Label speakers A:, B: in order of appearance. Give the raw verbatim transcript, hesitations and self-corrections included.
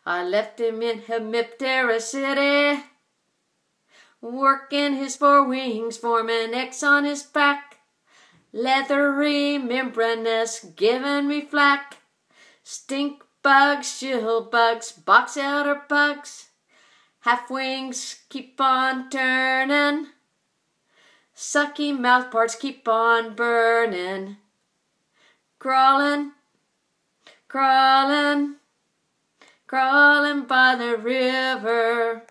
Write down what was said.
A: I left him in Hemiptera city, working his four wings, forming X on his back. Leathery membranous giving me flack. Stink bugs, shill bugs, box elder bugs. Half wings keep on turning. Sucky mouth parts keep on burning. Crawling, crawling, crawling by the river.